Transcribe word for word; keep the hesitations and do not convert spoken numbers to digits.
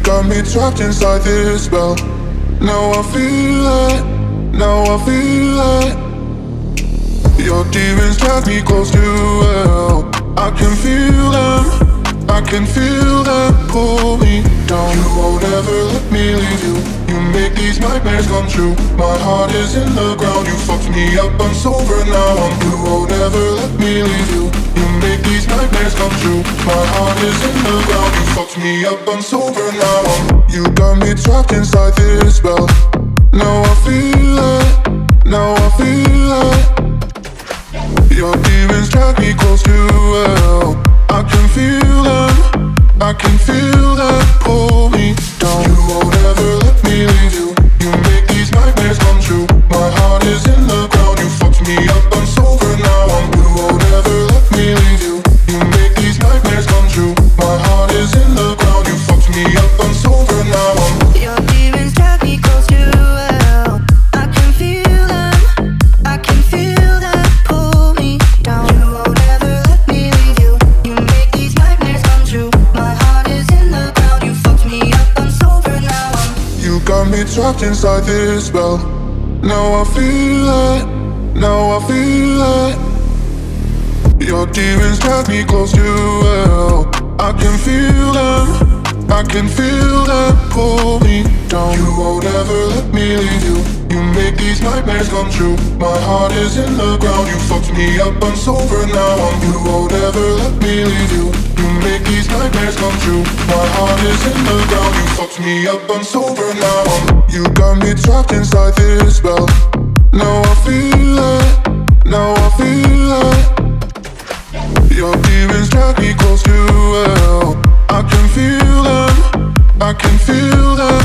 got me trapped inside this spell. Now I feel it, now I feel it. Your demons drag me close to hell. I can feel them, I can feel them pull me down. You won't ever let me leave you. You make these nightmares come true. My heart is in the ground. You fucked me up, I'm sober now. I'm You won't ever let me leave you. You make these nightmares come true. My heart is in the ground. You fucked me up, I'm sober now. I'm You got me trapped inside this spell. Now I feel it, now I feel it. Your demons drag me close to hell. I can feel them, I can feel them pull me down. You won't ever let me leave you. You make these nightmares come true. My heart is in the ground. You fucked me up, I'm sober now. I'm You won't ever let me leave you. You make these nightmares come true. My heart is in the ground. You fucked me up, I'm sober now. I'm Your demons drag me close to hell. I can feel them, I can feel them pull me down. You won't ever let me leave you. You make these nightmares come true. My heart is in the ground. You fucked me up, I'm sober now. I'm You got me trapped inside this spell. Now I feel it, now I feel it. Your demons drag me close to hell. I can feel them, I can feel them pull me down. You won't ever let me leave you. You make these nightmares come true. My heart is in the ground. You fucked me up, I'm sober now. I'm You won't ever let me leave you. You make these nightmares come true. My heart is in the ground. You fucked me up, I'm sober now. I'm You got me trapped inside this spell. Now I feel it, now I feel it. Your demons drag me close to hell. I can feel them, I can feel them